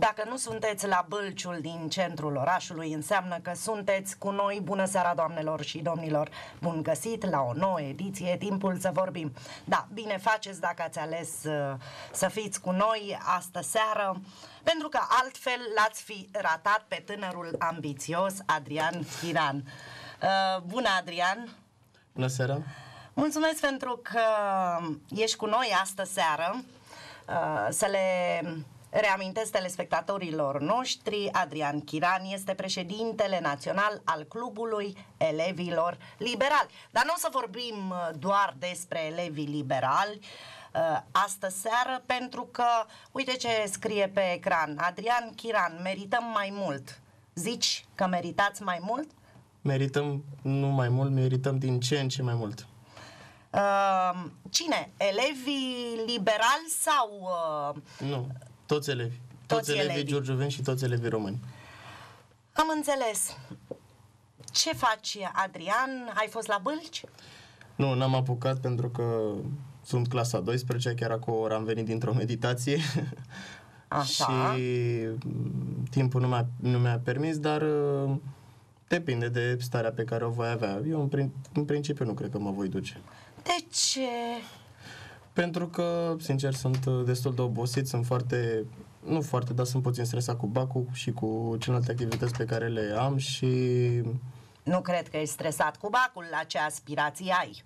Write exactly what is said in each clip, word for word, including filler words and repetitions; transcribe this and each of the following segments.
Dacă nu sunteți la Bâlciul din centrul orașului, înseamnă că sunteți cu noi. Bună seara, doamnelor și domnilor! Bun găsit la o nouă ediție, timpul să vorbim. Da, bine faceți dacă ați ales uh, să fiți cu noi astă seară, pentru că altfel l-ați fi ratat pe tânărul ambițios Adrian Chiran. Uh, bună, Adrian! Bună seara! Mulțumesc pentru că ești cu noi astă seară. Uh, să le reamintesc telespectatorilor noștri, Adrian Chiran este președintele național al Clubului Elevilor Liberali. Dar nu o să vorbim doar despre elevii liberali uh, astă seară, pentru că, uite ce scrie pe ecran, Adrian Chiran, merităm mai mult. Zici că meritați mai mult? Merităm nu mai mult, merităm din ce în ce mai mult. Uh, cine? Elevii liberali sau... Uh, nu, toți elevi. Toți, toți elevii, elevii giurgiuveni și toți elevii români. Am înțeles. Ce faci, Adrian? Ai fost la Bâlci? Nu, n-am apucat pentru că sunt clasa a douăsprezecea, chiar acum ori am venit dintr-o meditație. Așa. Și timpul nu mi-a, nu mi-a permis, dar depinde de starea pe care o voi avea. Eu în, prin, în principiu nu cred că mă voi duce. De ce? Pentru că, sincer, sunt destul de obosit, sunt foarte, nu foarte, dar sunt puțin stresat cu bacul și cu celelalte activități pe care le am și... Nu cred că ești stresat cu bacul, la ce aspirații ai?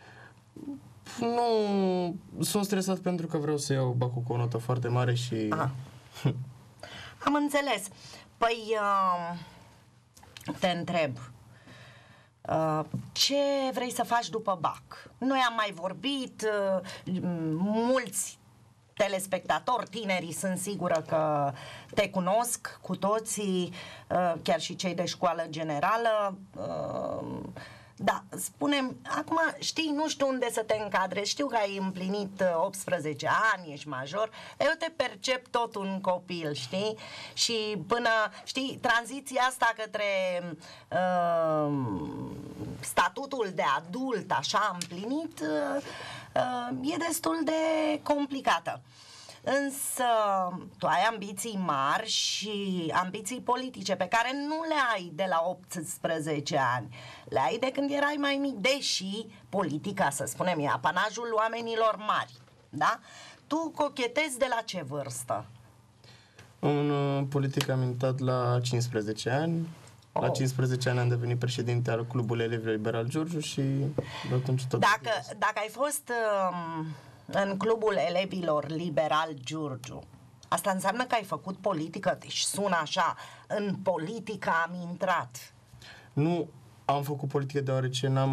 Nu, sunt stresat pentru că vreau să iau bacul cu o notă foarte mare și... Aha. Am înțeles. Păi, uh, te întreb, Uh, ce vrei să faci după bac? Noi am mai vorbit, uh, mulți telespectatori, tinerii, sunt sigură că te cunosc cu toții, uh, chiar și cei de școală generală. Uh, da, spune-mi, acum știi, nu știu unde să te încadrezi, știu că ai împlinit optsprezece ani, ești major, dar eu te percep tot un copil, știi? Și până, știi, tranziția asta către uh, statutul de adult, așa împlinit, uh, uh, e destul de complicată. Însă tu ai ambiții mari și ambiții politice pe care nu le ai de la optsprezece ani, le ai de când erai mai mic, deși politica, să spunem, e apanajul oamenilor mari, da? Tu cochetezi de la ce vârstă? În uh, politică am intrat la cincisprezece ani. Oh. La cincisprezece ani am devenit președinte al Clubului Elevilor Liberali Giurgiu și de atunci tot... Dacă, dacă ai fost... Uh, în Clubul Elevilor Liberali Giurgiu, asta înseamnă că ai făcut politică, deci sună așa, în politică am intrat. Nu am făcut politică deoarece n-am,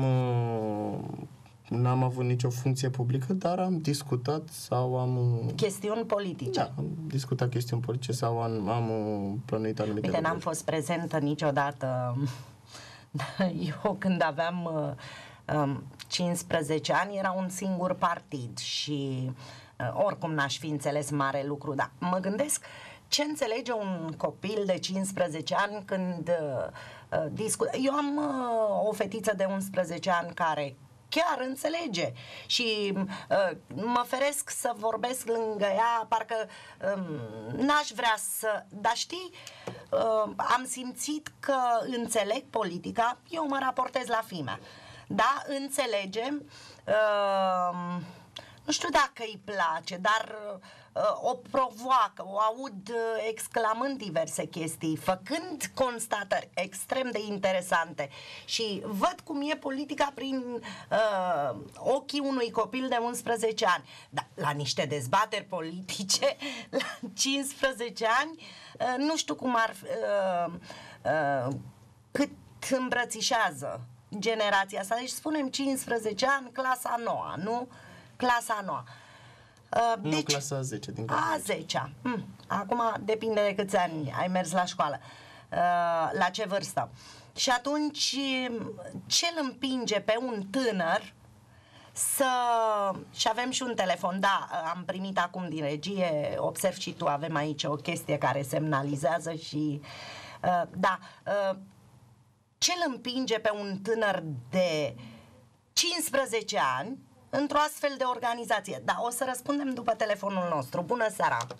n-am avut nicio funcție publică, dar am discutat sau am... Chestiuni politice. Da, am discutat chestiuni politice sau am, am plănuit anumite... Uite, n-am fost prezentă niciodată. Eu când aveam... Um, cincisprezece ani era un singur partid și uh, oricum n-aș fi înțeles mare lucru, dar mă gândesc ce înțelege un copil de cincisprezece ani când uh, uh, discută. Eu am uh, o fetiță de unsprezece ani care chiar înțelege și uh, mă feresc să vorbesc lângă ea, parcă um, n-aș vrea să... Dar știi, uh, am simțit că înțeleg politica, eu mă raportez la fimea. Da, înțelegem, uh, nu știu dacă îi place, dar uh, o provoacă, o aud uh, exclamând diverse chestii, făcând constatări extrem de interesante și văd cum e politica prin uh, ochii unui copil de unsprezece ani. Dar la niște dezbateri politice, la cincisprezece ani, uh, nu știu cum ar uh, uh, cât îmbrățișează generația asta, deci spunem cincisprezece ani, clasa a noua, nu? Clasa a noua. Uh, deci, nu, clasa a zece din clasa a zecea. Hmm. Acum depinde de câți ani ai mers la școală. Uh, la ce vârstă. Și atunci ce îl împinge pe un tânăr să... Și avem și un telefon, da, am primit acum din regie, observ și tu, avem aici o chestie care semnalizează și... Uh, da, uh, ce îl împinge pe un tânăr de cincisprezece ani într-o astfel de organizație? Da, o să răspundem după telefonul nostru. Bună seara!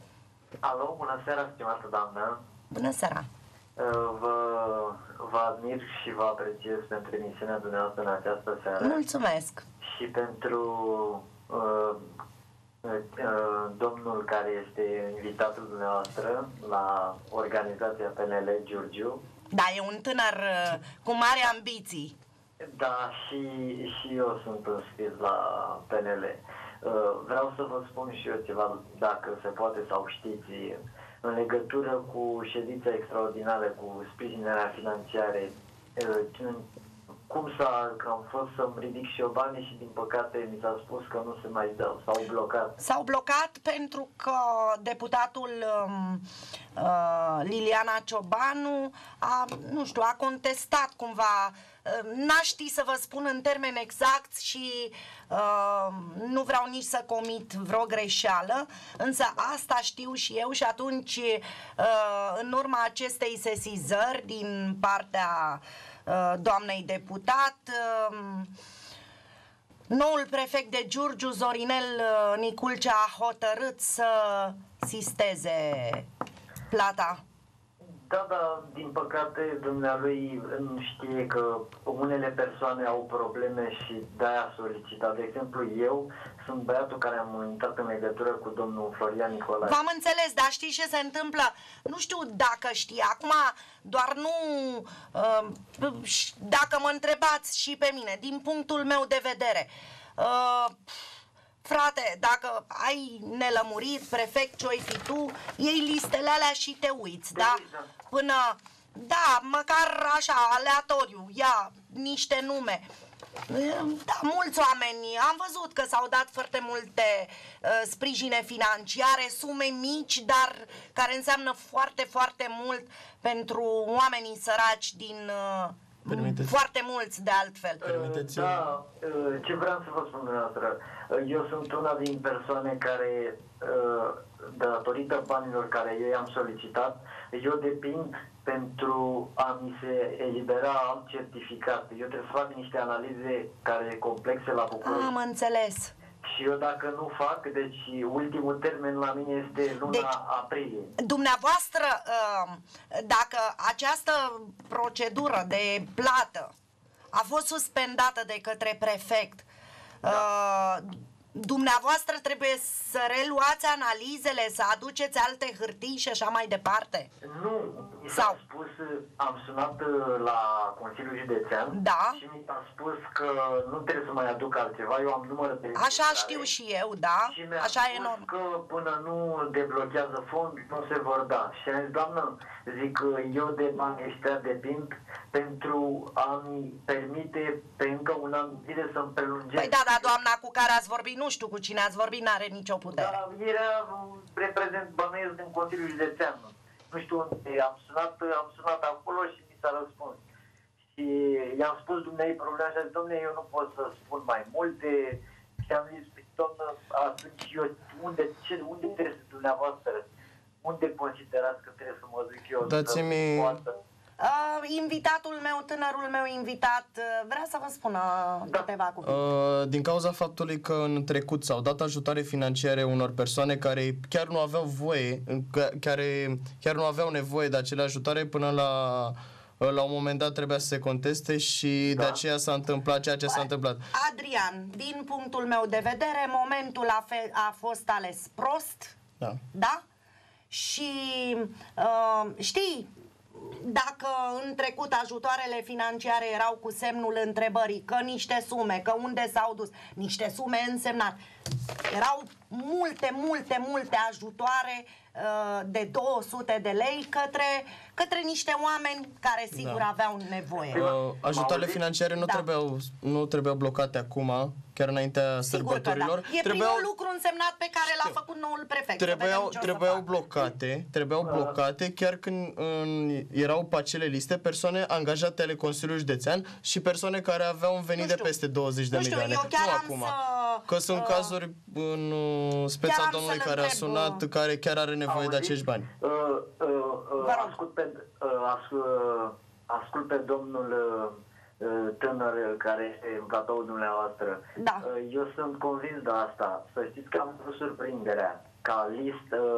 Alo, bună seara, stimată doamnă. Bună seara! Vă, vă admir și vă apreciez pentru emisiunea dumneavoastră în această seară. Mulțumesc! Și pentru uh, uh, domnul care este invitatul dumneavoastră la organizația P N L Giurgiu. Da, e un tânăr uh, cu mari ambiții. Da, și, și eu sunt înscris la P N L. Uh, vreau să vă spun și eu ceva, dacă se poate sau știți, în legătură cu ședința extraordinară, cu sprijinirea financiare. Uh, cum s-a, că am fost să-mi ridic și eu banii și din păcate mi s-a spus că nu se mai dau, s-au blocat. S-au blocat pentru că deputatul um, uh, Liliana Ciobanu a, nu știu, a contestat cumva, uh, n-a ști să vă spun în termeni exacti și uh, nu vreau nici să comit vreo greșeală, însă asta știu și eu și atunci uh, în urma acestei sesizări din partea doamnei deputat, noul prefect de Giurgiu, Zorinel Niculcea, a hotărât să sisteze plata. Da, da, din păcate dumnealui nu știe că unele persoane au probleme și de-aia solicitat. De exemplu, eu sunt băiatul care am intrat în legătură cu domnul Florian Nicolae. V-am înțeles, dar știi ce se întâmplă? Nu știu dacă știi, acum doar nu... Uh, dacă mă întrebați și pe mine, din punctul meu de vedere... Uh, Frate, dacă ai nelămurit, prefect, ce-oi fi tu, iei listele alea și te uiți, da? Până, da, măcar așa, aleatoriu, ia niște nume. Da, mulți oameni, am văzut că s-au dat foarte multe uh, sprijine financiare, sume mici, dar care înseamnă foarte, foarte mult pentru oamenii săraci din... Uh, Permiteți. Foarte mulți, de altfel. Permiteți. Da, ce vreau să vă spun dumneavoastră, eu sunt una din persoane care, datorită banilor care eu i-am solicitat, eu depind pentru a mi se elibera alt certificat. Eu trebuie să fac niște analize care complexe la București. Am înțeles. Și eu dacă nu fac, deci ultimul termen la mine este luna deci, aprilie. Dumneavoastră, dacă această procedură de plată a fost suspendată de către prefect, da. Dumneavoastră trebuie să reluați analizele, să aduceți alte hârtii și așa mai departe? Nu, mi s-a spus, am sunat la Consiliul Județean, da. Și mi s-a spus că nu trebuie să mai aduc altceva, eu am număr de... Așa știu și eu, da, și mi-a așa spus e normal. că până nu deblochează fond, nu se vor da. Și am zis, doamnă, zic, eu de bani ăștia depind pentru a-mi permite pe încă un an zile să-mi prelungesc. Păi da, da, doamna cu care ați vorbit, nu știu cu cine ați vorbit, n-are nicio putere. Da, era reprezent bănuiesc din Consiliul Județean. Nu știu unde, am sunat, am sunat acolo și mi s-a răspuns. Și i-am spus dumneavoastră problema și a zis, dom'le, eu nu pot să spun mai multe. Și am zis, doamnă, atunci eu, unde, ce, unde trebuie să dumneavoastră, unde considerați că trebuie să mă duc eu? Dați-mi... Uh, invitatul meu, tânărul meu invitat, uh, vrea să vă spună da. câteva cuvinte. Uh, din cauza faptului că în trecut s-au dat ajutoare financiare unor persoane care chiar nu aveau voie, care chiar nu aveau nevoie de acele ajutoare, până la la un moment dat trebuia să se conteste și da. de aceea s-a întâmplat ceea ce s-a întâmplat. Adrian, din punctul meu de vedere, momentul a, fe- a fost ales prost, da? da? Și uh, știi, dacă în trecut ajutoarele financiare erau cu semnul întrebării, că niște sume, că unde s-au dus, niște sume însemnate, erau multe, multe, multe ajutoare uh, de două sute de lei către, către niște oameni care sigur da. aveau nevoie. Uh, ajutoarele financiare nu, da. trebuiau, nu trebuiau blocate acum, chiar înaintea sărbătorilor. Da. E trebuiau, primul lucru însemnat pe care l-a făcut noul prefect. Trebuiau, trebuiau blocate, trebuiau blocate chiar când în, erau pe acele liste persoane angajate ale Consiliului Județean și persoane care aveau un venit de peste douăzeci de milioane. Eu chiar nu am acum. Să, că sunt uh, cazuri în uh, speța domnului care a sunat, care chiar are nevoie Auzi? de acești bani. Uh, uh, uh, ascult, pe, uh, ascult, uh, ascult pe domnul uh, tânăr care este în platoul dumneavoastră. Da. Uh, eu sunt convins de asta. Să știți că am avut surprinderea ca listă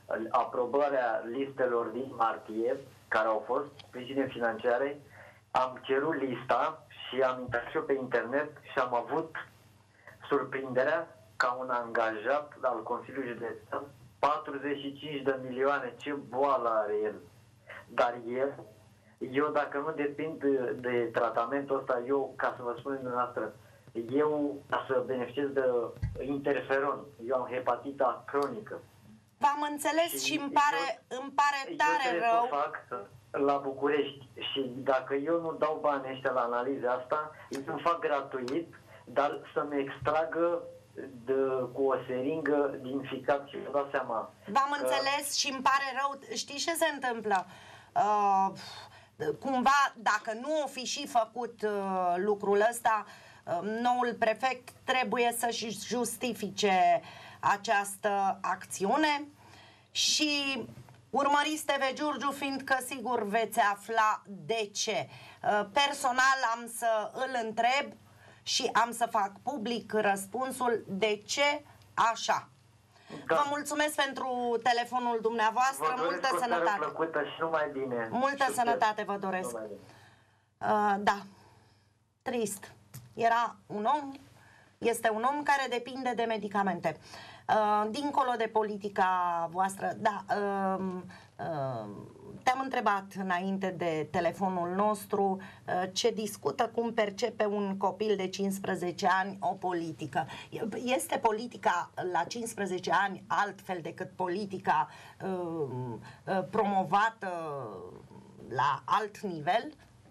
aprobarea listelor din martie, care au fost sprijine financiare, am cerut lista și am intrat și eu pe internet și am avut surprinderea ca un angajat al Consiliului Județean, patruzeci și cinci de milioane, ce boală are el. Dar el, eu dacă nu depind de, de tratamentul ăsta, eu, ca să vă spun dumneavoastră, eu, ca să beneficiez de interferon, eu am hepatita cronică. V-am înțeles și, și îmi pare, eu, îmi pare tare eu rău. Eu fac la București și dacă eu nu dau banii ăștia la analiza asta, eu îmi fac gratuit, dar să-mi extragă de, cu o seringă din ficat și vă dați seama. V-am că... înțeles și îmi pare rău. Știi ce se întâmplă? Uh, cumva, dacă nu o fi și făcut uh, lucrul ăsta, uh, noul prefect trebuie să-și justifice această acțiune și urmăriți T V Giurgiu, fiindcă sigur veți afla de ce. Uh, personal am să îl întreb și am să fac public răspunsul de ce așa. Da. Vă mulțumesc pentru telefonul dumneavoastră, vă multă o sănătate. Plăcută și numai bine. Multă Succes. Sănătate vă doresc. Uh, da, trist. Era un om, este un om care depinde de medicamente. Uh, dincolo de politica voastră, da, uh, uh, te-am întrebat înainte de telefonul nostru uh, ce discută, cum percepe un copil de cincisprezece ani o politică. Este politica la cincisprezece ani altfel decât politica uh, uh, promovată la alt nivel?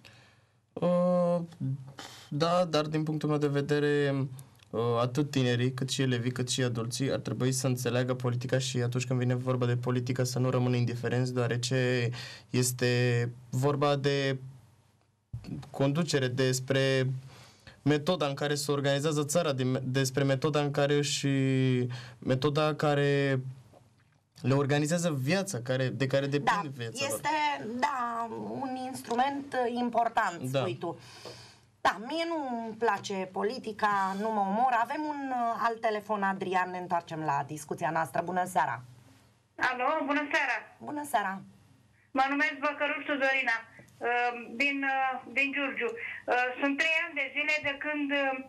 Uh, da, dar din punctul meu de vedere, atât tinerii, cât și elevii, cât și adulții ar trebui să înțeleagă politica și atunci când vine vorba de politică să nu rămână indiferenți, deoarece este vorba de conducere, despre metoda în care se organizează țara, despre metoda în care și metoda care le organizează viața, care, de care depinde da, viața este, lor. Da, un instrument important, da. spui tu. Da, mie nu-mi place politica, nu mă omor. Avem un uh, alt telefon, Adrian, ne întoarcem la discuția noastră. Bună seara! Alo, bună seara! Bună seara! Mă numesc Băcărușu Dorina, uh, din, uh, din Giurgiu. Uh, sunt trei ani de zile de când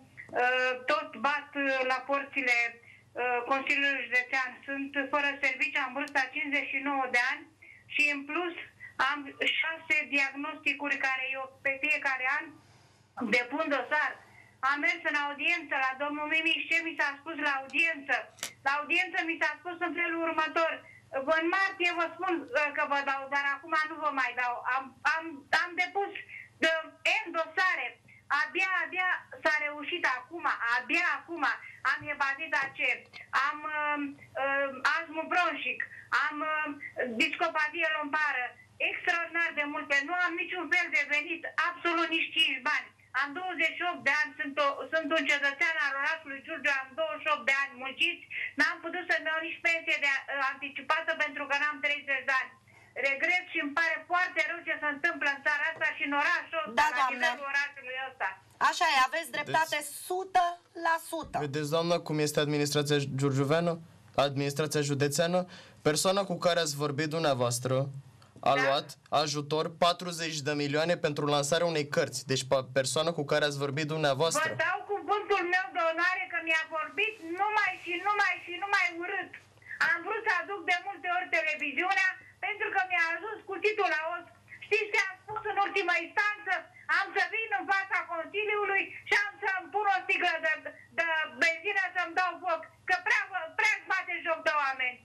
uh, tot bat uh, la porțile uh, Consiliului Județean. Sunt fără serviciu, am vârsta cincizeci și nouă de ani și în plus am șase diagnosticuri care eu pe fiecare an depun dosar. Am mers în audiență la domnul Mimiș. Ce mi s-a spus la audiență? La audiență mi s-a spus în felul următor. În martie vă spun că vă dau, dar acum nu vă mai dau. Am, am, am depus de N dosare. Abia, abia s-a reușit acum, abia acum am hepatita C, am uh, uh, astmul bronșic, am uh, discopatie lombară, extraordinar de multe. Nu am niciun fel de venit, absolut nici cinci bani. Am douăzeci și opt de ani, sunt, o, sunt un cetățean al orașului Giurgiu, am douăzeci și opt de ani munciți, n-am putut să-mi iau nici pensie de, uh, anticipată pentru că n-am treizeci de ani. Regret și îmi pare foarte rău ce se întâmplă în țara asta și în orașul ăsta, da, la nivelul orașului ăsta. Așa e, aveți dreptate o sută la sută. Vedeți, doamnă, cum este administrația giurgiuveană, administrația județeană? Persoana cu care ați vorbit dumneavoastră a da. luat ajutor patruzeci de milioane pentru lansarea unei cărți. Deci persoana cu care ați vorbit dumneavoastră. Vă dau cuvântul meu de onoare că mi-a vorbit numai și numai și numai urât. Am vrut să aduc de multe ori televiziunea pentru că mi-a ajuns cuțitul la os. Știți ce am spus în ultima instanță? Am să vin în fața Consiliului și am să-mi pun o sticlă de, de benzină să-mi dau foc. Că prea, prea îți bate joc de oameni.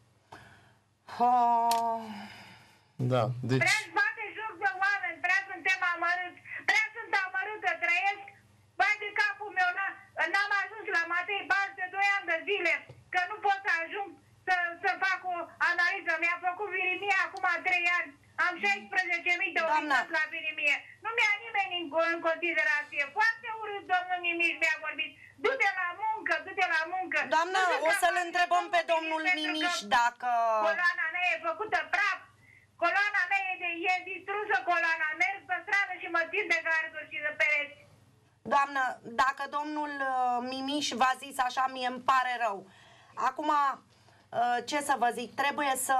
Oh. Da, deci... Prea îți bate joc de oameni, prea suntem amărâți, prea sunt amărâtă, trăiesc. Vai de capul meu, n-am ajuns la Matei Baș de doi ani de zile, că nu pot să ajung să, să fac o analiză. Mi-a făcut virimie acum trei ani. Am șaisprezece mii de unități la virimie. Nu mi-a nimeni în, în considerație. Foarte urât, domnul Mimiș mi-a vorbit. Du-te la muncă, du-te la muncă. Doamnă, o să-l întrebăm pe domnul Mimiș dacă... Coloana mea e făcută praf. Coloana mea e, de, e distrusă, coloana. Merg pe stradă și mă țin de garduri și de pereți. Doamnă, dacă domnul Mimiș v-a zis așa, mie îmi pare rău. Acum, ce să vă zic, trebuie să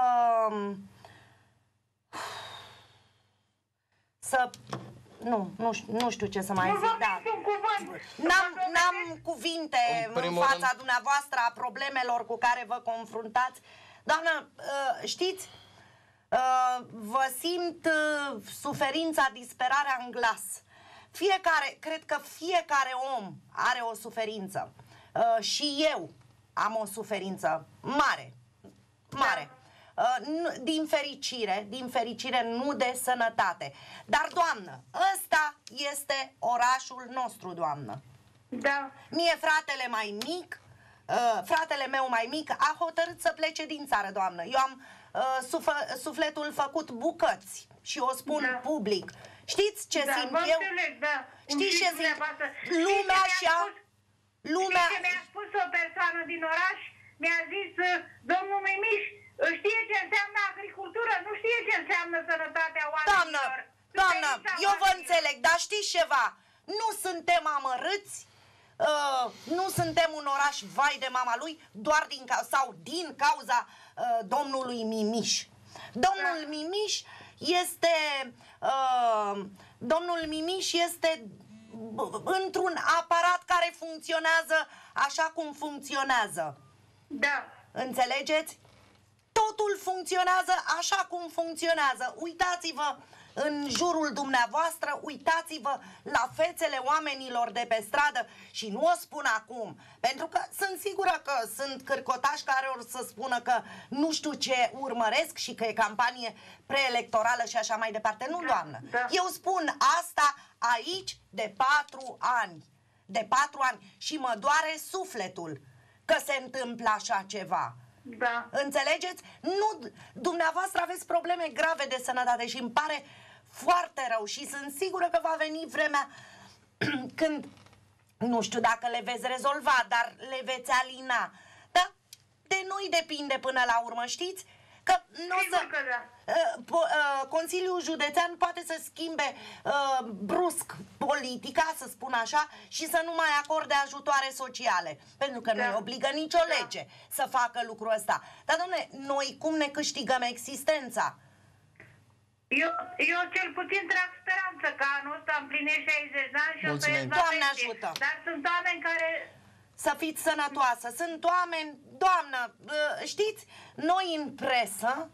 să nu, nu, nu știu ce să mai Nu zic, da. N-am, n-am cuvinte în, în fața rând... dumneavoastră a problemelor cu care vă confruntați. Doamnă, știți, vă simt suferința, disperarea în glas. Fiecare, cred că fiecare om are o suferință. Și eu am o suferință mare, mare. Din fericire, din fericire, nu de sănătate. Dar, doamnă, ăsta este orașul nostru, doamnă. Da. Mie fratele mai mic, uh, fratele meu mai mic a hotărât să plece din țară, doamnă. Eu am uh, sufă, sufletul făcut bucăți și o spun da. public. Știți ce da, simt eu? Înțeleg, da. Știți ce simt? Lumea și-a... Lumea... Știți ce mi-a spus o persoană din oraș? Mi-a zis, domnul Mimiș, știe ce înseamnă agricultură, nu știe ce înseamnă sănătatea oamenilor. Doamnă, doamnă, eu vă înțeleg, dar știți ceva? Nu suntem amărâți, uh, nu suntem un oraș vai de mama lui, doar din ca- sau din cauza uh, domnului Mimiș. Domnul da. Mimiș este, uh, domnul Mimiș este într-un aparat care funcționează așa cum funcționează. Da. Înțelegeți? Totul funcționează așa cum funcționează. Uitați-vă în jurul dumneavoastră, uitați-vă la fețele oamenilor de pe stradă și nu o spun acum, pentru că sunt sigură că sunt cârcotași care or să spună că nu știu ce urmăresc și că e campanie preelectorală și așa mai departe. Nu, doamnă. Da. Eu spun asta aici de patru ani. De patru ani. Și mă doare sufletul că se întâmplă așa ceva. Da. Înțelegeți? Nu, dumneavoastră aveți probleme grave de sănătate și îmi pare foarte rău și sunt sigură că va veni vremea când, nu știu dacă le veți rezolva, dar le veți alina. Dar de noi depinde până la urmă, știți? Că nu o să... Că da. uh, uh, Consiliul Județean poate să schimbe uh, brusc politica, să spun așa, și să nu mai acorde ajutoare sociale, pentru că da. nu-i obligă nicio lege da. să facă lucrul ăsta. Dar, dom'le, noi cum ne câștigăm existența? Eu, eu cel puțin trag speranță că anul ăsta împlinește șaizeci de ani și o să ies la Doamne pensie. ajută! Dar sunt oameni care... Să fiți sănătoasă. Sunt oameni, doamnă, știți, noi în presă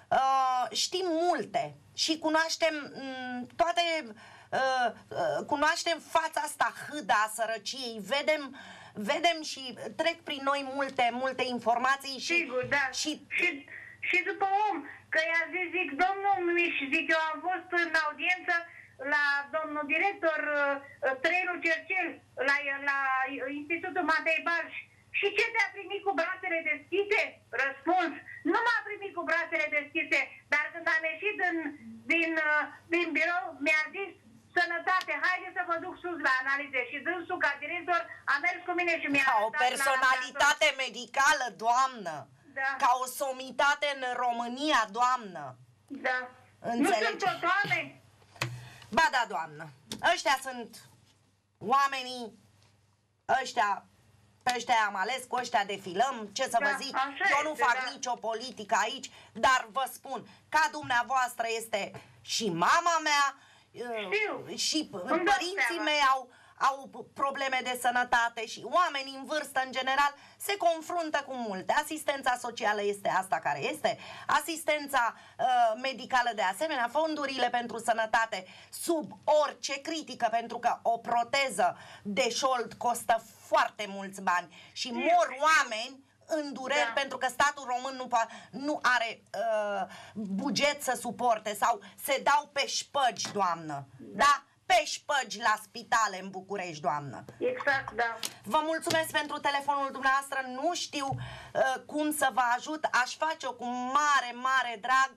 știm multe și cunoaștem toate, cunoaștem fața asta hâda a sărăciei, vedem, vedem și trec prin noi multe, multe informații și... Sigur, da. Și, și, și după om, că i-a zis, zic, domnul Miș, zic, eu am fost în audiență la domnul director uh, Trăinu Cercel, la, la Institutul Matei Balș. Și ce te-a primit cu brațele deschise? Răspuns, nu m-a primit cu brațele deschise, dar când am ieșit din, din, uh, din birou, mi-a zis, sănătate, haide să vă duc sus la analize. Și dânsul, ca director, a mers cu mine și mi-a ca o personalitate la medicală, doamnă. Da. Ca o somitate în România, doamnă. Da. Înțelegi? Nu sunt toți oameni. Ba da, doamnă, ăștia sunt oamenii, ăștia, pe ăștia am ales, cu ăștia defilăm, ce să da, vă zic, eu nu fac da. nicio politică aici, dar vă spun, ca dumneavoastră este și mama mea, Știu. și părinții mei au, au probleme de sănătate și oamenii în vârstă în general se confruntă cu multe. Asistența socială este asta care este, asistența uh, medicală de asemenea, fondurile pentru sănătate sub orice critică, pentru că o proteză de șold costă foarte mulți bani și mor oameni în dureri da. pentru că statul român nu, nu are uh, buget să suporte sau se dau pe șpăgi, doamnă. Da? da? Pe șpăgi la spitale în București, doamnă. Exact, da. Vă mulțumesc pentru telefonul dumneavoastră. Nu știu uh, cum să vă ajut. Aș face-o cu mare, mare drag.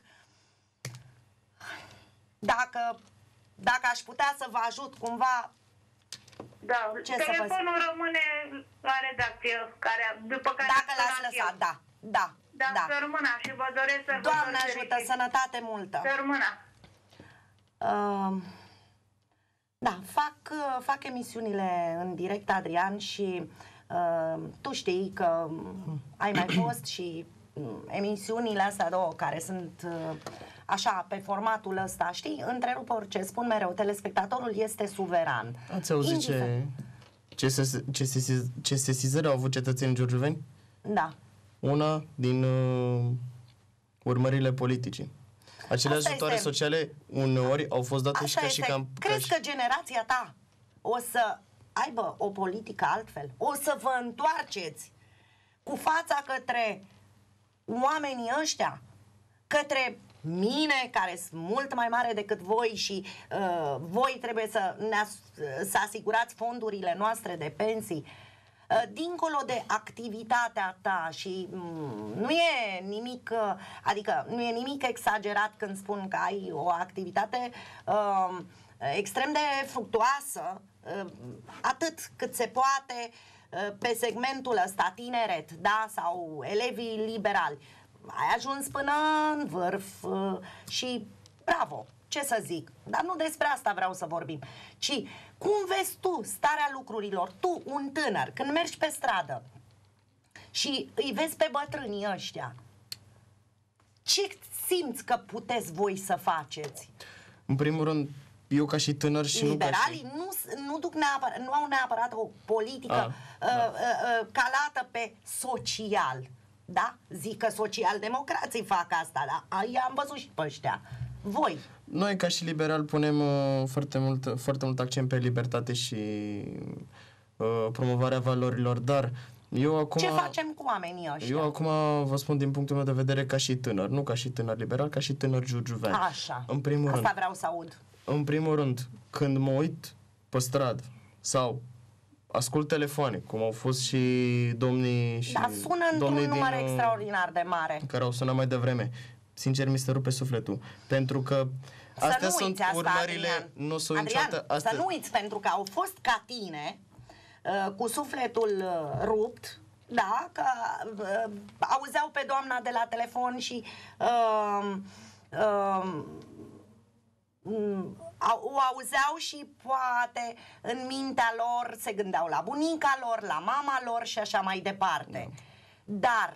Dacă, dacă aș putea să vă ajut cumva. Da, ce telefonul să rămâne la redacție, care, după care dacă l-ați lăsat, da, da, da. Da, să rămână și vă doresc să Doamne ajută, sănătate multă. Să rămână. Uh, da, fac, fac emisiunile în direct, Adrian, și uh, tu știi că ai mai fost și emisiunile astea două care sunt uh, așa, pe formatul ăsta, știi, întrerup orice, spun mereu, telespectatorul este suveran. Ați auzit ce, ce, se, ce, se, ce sesizări au avut cetățenii giurgiuveni? Da. Una din uh, urmările politicii. Acele Asta ajutoare este... sociale uneori au fost date Asta și ca este. și cam... Crezi ca că generația ta o să aibă o politică altfel? O să vă întoarceți cu fața către oamenii ăștia, către mine, care sunt mult mai mare decât voi și uh, voi trebuie să, ne as- să asigurați fondurile noastre de pensii, uh, dincolo de activitatea ta și um, nu e nimic, uh, adică nu e nimic exagerat când spun că ai o activitate uh, extrem de fructuoasă, uh, atât cât se poate uh, pe segmentul ăsta, tineret, da, sau elevii liberali. Ai ajuns până în vârf uh, și bravo, ce să zic, dar nu despre asta vreau să vorbim, ci cum vezi tu starea lucrurilor, tu, un tânăr, când mergi pe stradă și îi vezi pe bătrânii ăștia, ce simți că puteți voi să faceți? În primul rând, eu ca și tânăr și liberalii nu ca și... nu, nu, duc neapărat, nu au neapărat o politică A, uh, da. uh, uh, calată pe social. Da? Zic că social-democrații fac asta, da? I-am văzut și pe ăștia. Voi. Noi, ca și liberal, punem uh, foarte, mult, foarte mult accent pe libertate și uh, promovarea valorilor, dar eu acum... Ce facem cu oamenii ăștia? Eu acum vă spun din punctul meu de vedere ca și tânăr, nu ca și tânăr liberal, ca și tânăr giurgiuvean. Așa. În primul asta rând, vreau să aud. În primul rând, când mă uit pe stradă sau ascult telefoane, cum au fost și domnii și Dar sună într-un număr din, extraordinar de mare. care au sunat mai devreme. Sincer, mi se rupe sufletul. Pentru că să astea nu sunt asta, urmările... Adrian. Nu sunt Adrian, niciodată... Astea... să nu uiți, pentru că au fost ca tine, uh, cu sufletul uh, rupt, da, că uh, auzeau pe doamna de la telefon și... Uh, uh, o auzeau și poate în mintea lor se gândeau la bunica lor, la mama lor și așa mai departe. Dar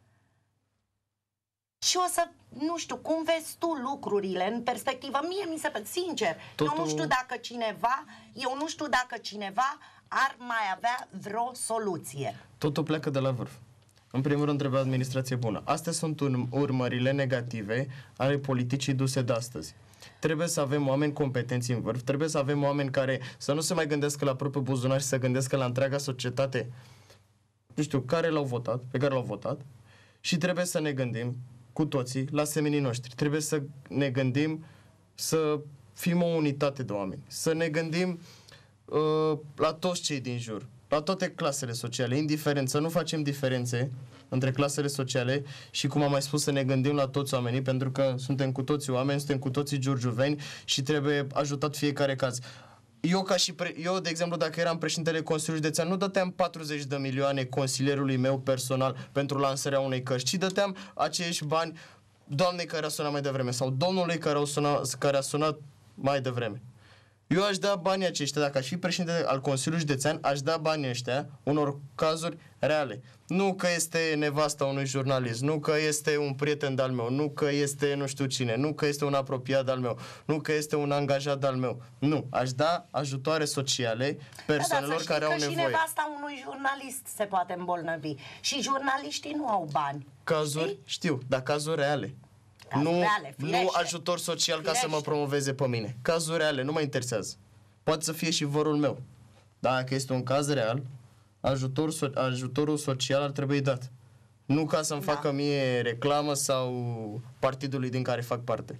și o să, nu știu, cum vezi tu lucrurile în perspectivă? Mie mi se pare, sincer, Totul... eu nu știu dacă cineva, eu nu știu dacă cineva ar mai avea vreo soluție. Totul pleacă de la vârf. În primul rând trebuie administrație bună. Astea sunt urmările negative ale politicii duse de astăzi. Trebuie să avem oameni competenți în vârf, trebuie să avem oameni care să nu se mai gândească la propriul buzunar și să gândească la întreaga societate, nu știu, care l-au votat, pe care l-au votat, și trebuie să ne gândim cu toții la semenii noștri. Trebuie să ne gândim să fim o unitate de oameni, să ne gândim uh, la toți cei din jur, la toate clasele sociale, indiferent, să nu facem diferențe între clasele sociale și, cum am mai spus, să ne gândim la toți oamenii, pentru că suntem cu toții oameni, suntem cu toții giurgiuveni și trebuie ajutat fiecare caz. Eu, ca și pre- eu, de exemplu, dacă eram președintele Consiliului Județean, nu dăteam patruzeci de milioane consilierului meu personal pentru lansarea unei cărți, ci dăteam aceiași bani doamnei care a sunat mai devreme sau domnului care, au sunat, care a sunat mai devreme. Eu aș da banii aceștia, dacă aș fi președinte al Consiliului Județean, aș da banii ăștia unor cazuri reale. Nu că este nevasta unui jurnalist, nu că este un prieten de-al meu, nu că este nu știu cine, nu că este un apropiat de-al meu, nu că este un angajat de-al meu. Nu, aș da ajutoare sociale persoanelor da, care au că nevoie. Și nevasta unui jurnalist se poate îmbolnăvi. Și jurnaliștii nu au bani. Cazuri, știi? Știu, dar cazuri reale. Cazuri Nu, reale, nu ajutor social firește. Ca să mă promoveze pe mine. Cazuri reale, nu mă interesează. Poate să fie și vorul meu. Dacă este un caz real, ajutor, ajutorul social ar trebui dat. Nu ca să-mi da. facă mie reclamă sau partidului din care fac parte.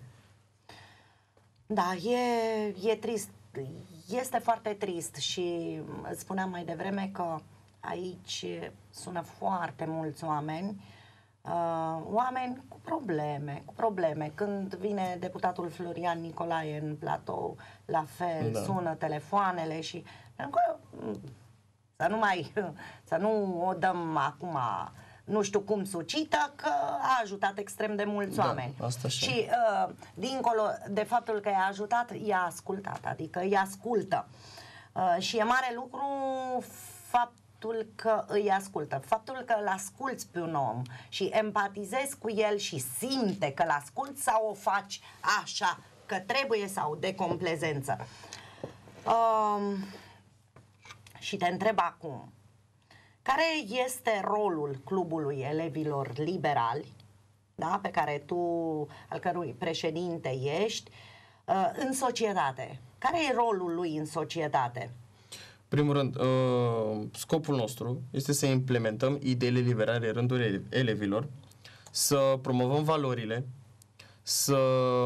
Da, e, e trist. Este foarte trist și spuneam mai devreme că aici sună foarte mulți oameni, uh, oameni cu probleme, cu probleme. Când vine deputatul Florian Nicolae în platou, la fel, da. sună telefoanele și să nu mai, să nu o dăm acum nu știu cum sucită, că a ajutat extrem de mulți da, oameni. Asta și și uh, dincolo de faptul că i-a ajutat, i-a ascultat, adică i-a ascultă. Uh, și e mare lucru fapt, faptul că îi ascultă, faptul că îl asculți pe un om și empatizezi cu el și simte că îl asculți, sau o faci așa, că trebuie, sau de complezență. Um, și te întreb acum, care este rolul Clubului Elevilor Liberali, da, pe care tu, al cărui președinte ești, uh, în societate? Care e rolul lui în societate? Primul rând, uh, scopul nostru este să implementăm ideile liberale în rândul elevilor, să promovăm valorile, să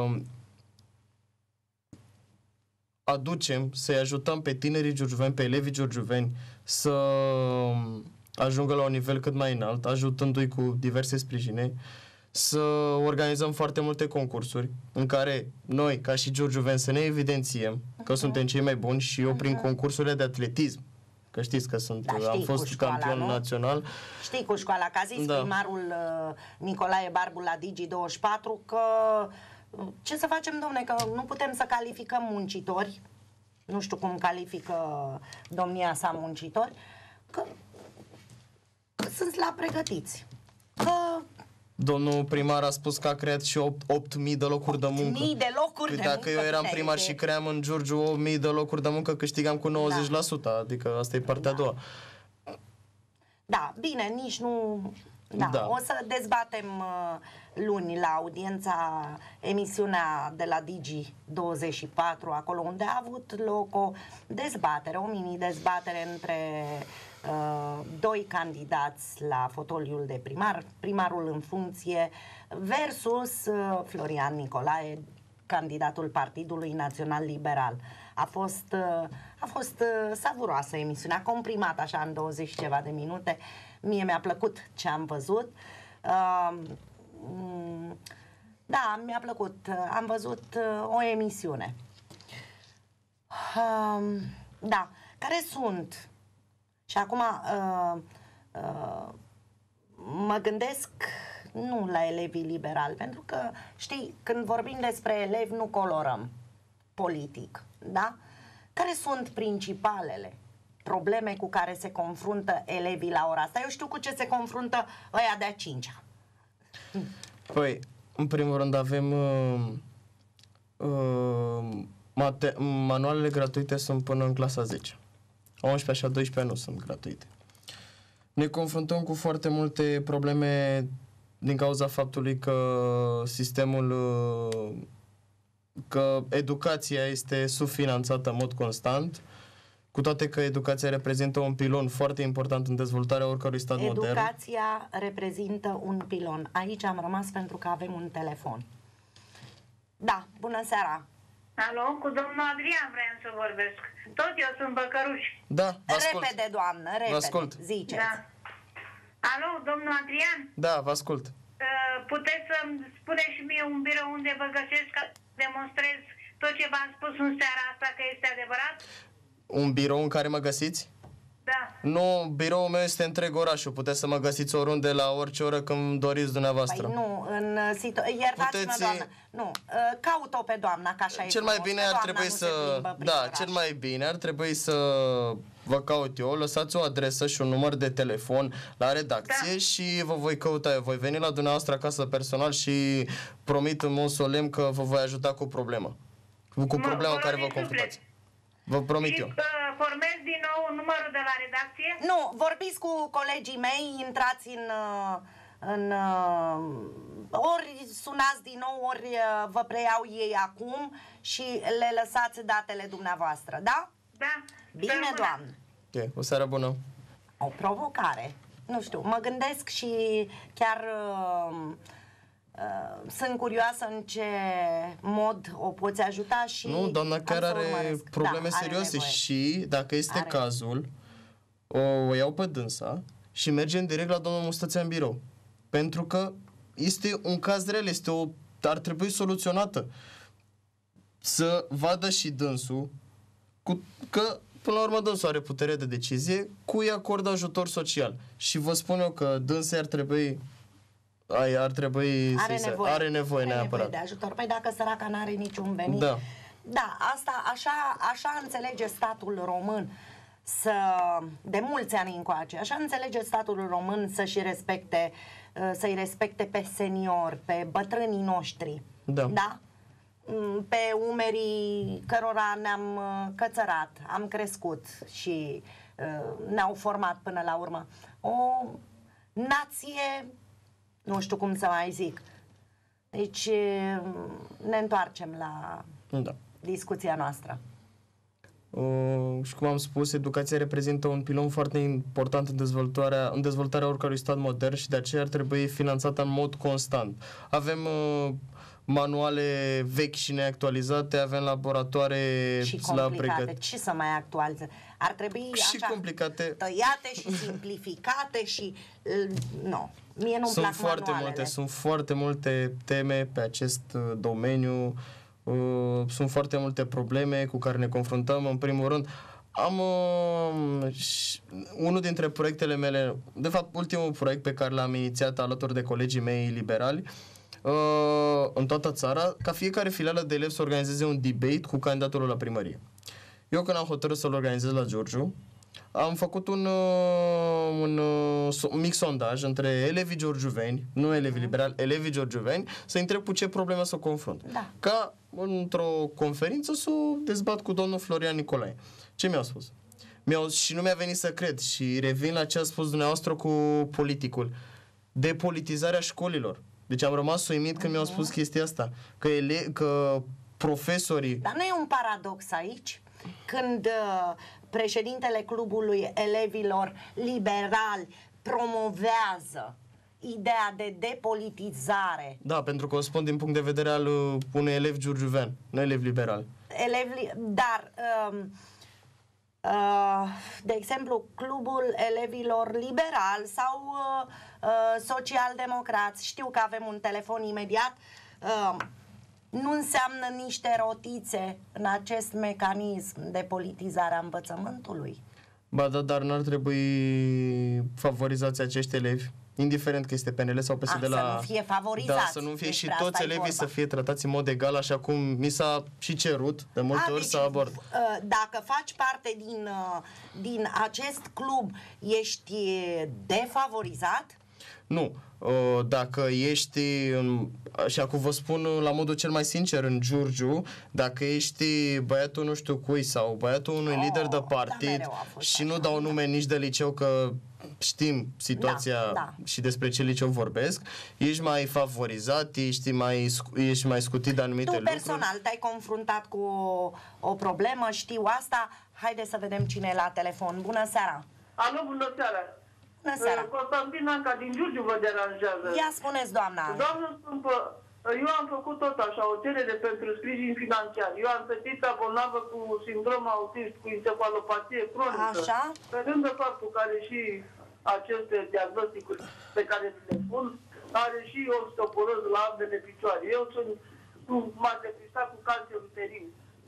aducem, să-i ajutăm pe tinerii giurgiuveni, pe elevii giurgiuveni să ajungă la un nivel cât mai înalt, ajutându-i cu diverse sprijine, să organizăm foarte multe concursuri în care noi, ca și giurgiuveni, să ne evidențiem că uh-huh. suntem cei mai buni, și eu prin uh-huh. concursurile de atletism, că știți că sunt, da, știi, am fost școala, campion nu? național. Știi cu școala, că a zis da. primarul uh, Nicolae Barbu la Digi douăzeci și patru că uh, ce să facem, domne, că nu putem să calificăm muncitori, nu știu cum califică domnia sa muncitori, că, că sunt la pregătiți, că Domnul primar a spus că a creat și opt mii de locuri de muncă. opt mii de locuri păi de dacă muncă. eu eram primar de... și cream în Giurgiu opt mii de locuri de muncă, câștigam cu nouăzeci la sută, da. Adică asta e partea da. a doua. Da, bine, nici nu... Da, da. O să dezbatem uh, luni la audiența, emisiunea de la Digi douăzeci și patru, acolo unde a avut loc o dezbatere, o mini-dezbatere între uh, doi candidați la fotoliul de primar, primarul în funcție versus uh, Florian Nicolae, candidatul Partidului Național Liberal. A fost, uh, a fost uh, savuroasă emisiunea, comprimat așa în douăzeci și ceva de minute. Mie mi-a plăcut ce am văzut. Uh, da, mi-a plăcut. Am văzut uh, o emisiune. Uh, da, care sunt? Și acum uh, uh, mă gândesc nu la elevii liberali, pentru că, știi, când vorbim despre elevi nu colorăm politic, da? Care sunt principalele probleme cu care se confruntă elevii la ora asta? Eu știu cu ce se confruntă ăia de-a cincea. Păi, în primul rând avem uh, uh, mate- manualele gratuite sunt până în clasa zece. A unsprezecea și a doisprezecea nu sunt gratuite. Ne confruntăm cu foarte multe probleme din cauza faptului că sistemul uh, că educația este subfinanțată în mod constant, cu toate că educația reprezintă un pilon foarte important în dezvoltarea oricărui stat educația modern. Educația reprezintă un pilon. Aici am rămas pentru că avem un telefon. Da, bună seara! Alo, cu domnul Adrian vreau să vorbesc. Tot eu sunt Băcăruș. Da, vă ascult. Repede, doamnă, repede. Vă ascult. Ziceți. Da. Alo, domnul Adrian? Da, vă ascult. Puteți să-mi spuneți și mie un birou unde vă găsesc ca să demonstrez tot ce v-am spus în seara asta, că este adevărat? Un birou în care mă găsiți? Da. Nu, biroul meu este întreg orașul. Puteți să mă găsiți oriunde, la orice oră, când doriți dumneavoastră. Păi nu, în situație... Iertați-mă, Puteți... doamnă. Nu, caut-o pe doamna, ca așa cel e mai frumos. bine ar trebui să... Da, oraș. Cel mai bine ar trebui să vă caut eu, lăsați o adresă și un număr de telefon la redacție, da. Și vă voi căuta eu. Voi veni la dumneavoastră acasă personal și promit în mod solemn că vă voi ajuta cu problema. Cu problema care vă confruntați. Vă promit și, eu. Uh, formez din nou numărul de la redacție? Nu, vorbiți cu colegii mei, intrați în... în ori sunați din nou, ori vă preiau ei acum și le lăsați datele dumneavoastră, da? Da. Bine, doamnă. Okay, o seară bună. O provocare. Nu știu, mă gândesc și chiar... Uh, Uh, sunt curioasă în ce mod o poți ajuta și... Nu, doamna chiar are probleme da, serioase are și, dacă este are. cazul, o, o iau pe dânsa și mergem direct la domnul Mustățea în birou. Pentru că este un caz real, este o, ar trebui soluționată. Să vadă și dânsul cu, că, până la urmă, dânsul are putere de decizie, cui acordă ajutor social. Și vă spun eu că dânsul ar trebui... Ai, ar trebui are să nevoie, are nevoie are neapărat nevoie de ajutor. Păi dacă săraca n-are niciun venit. Da. Da, asta așa, așa înțelege statul român. să, de mulți ani încoace, așa înțelege statul român să-și respecte, să-i respecte pe seniori, pe bătrânii noștri. Da. Da? Pe umerii cărora ne-am cățărat, am crescut și ne-au format până la urmă. O nație, nu știu cum să mai zic. Deci ne întoarcem la Da. discuția noastră. Uh, și cum am spus, educația reprezintă un pilon foarte important în dezvoltarea, în dezvoltarea oricărui stat modern și de aceea ar trebui finanțată în mod constant. Avem uh, manuale vechi și neactualizate, avem laboratoare Și la complicate. pregătire. Ce să mai actualizeze? Ar trebui Și așa complicate. tăiate și simplificate și... uh, Nu. Mie nu-mi Sunt plac foarte manualele. multe, sunt foarte multe teme pe acest uh, domeniu. Uh, sunt foarte multe probleme cu care ne confruntăm. În primul rând, am uh, și unul dintre proiectele mele, de fapt ultimul proiect pe care l-am inițiat alături de colegii mei liberali, uh, în toată țara, ca fiecare filială de elevi să organizeze un debate cu candidatul la primărie. Eu când am hotărât să-l organizez la Giurgiu, am făcut un, uh, un uh, mic sondaj între elevii giurgiuveni, nu elevii liberali, elevii giurgiuveni, să întreb cu ce probleme să o confrunt. Da. Ca într-o conferință să o dezbat cu domnul Florian Nicolae. Ce mi-au spus? Mi-au, și nu mi-a venit să cred și revin la ce a spus dumneavoastră cu politicul. Depolitizarea școlilor. Deci am rămas uimit când mi-au spus chestia asta. Că, ele, că profesorii... Dar nu e un paradox aici? Când uh, președintele clubului elevilor liberali promovează ideea de depolitizare. Da, pentru că o spun din punct de vedere al uh, unui elev giurgiuvean, nu elev liberal. Elevi, dar, uh, uh, de exemplu, clubul elevilor liberali sau uh, uh, social-democrați, știu că avem un telefon imediat, uh, nu înseamnă niște rotițe în acest mecanism de politizare a învățământului? Ba da, dar n-ar trebui favorizați acești elevi, indiferent că este P N L sau P S D A, la... să nu fie favorizați. Da, să nu fie și Despre toți asta e elevii vorba. să fie tratați în mod egal, așa cum mi s-a și cerut de multe A, ori deci, să abord. uh, dacă faci parte din, uh, din acest club, ești defavorizat? Nu. Uh, Dacă ești, în- și acum vă spun la modul cel mai sincer, în Giurgiu, dacă ești băiatul nu știu cui sau băiatul unui Oh, lider de da, partid mereu a fost și așa. nu dau nume nici de liceu că știm situația Da, da. și despre ce liceu vorbesc, ești mai favorizat, ești mai, scu- ești mai scutit de anumite Tu lucruri. personal te-ai confruntat cu o, o problemă, știu asta. Haide să vedem cine e la telefon. Bună seara! Alo, bună seara! Bună seara! Constantin Anca din Giurgiu vă deranjează. Ia spuneți, doamna! Doamnă scumpă, eu am făcut tot așa, o cerere pentru sprijin financiar. Eu am fetița bolnavă cu sindrom autist, cu encefalopatie cronică. Așa. Pe lângă faptul că are și aceste diagnosticuri pe care le spun, are și osteoporoză la ambele picioare. Eu sunt cu, m-am depistat cu cancer uterin.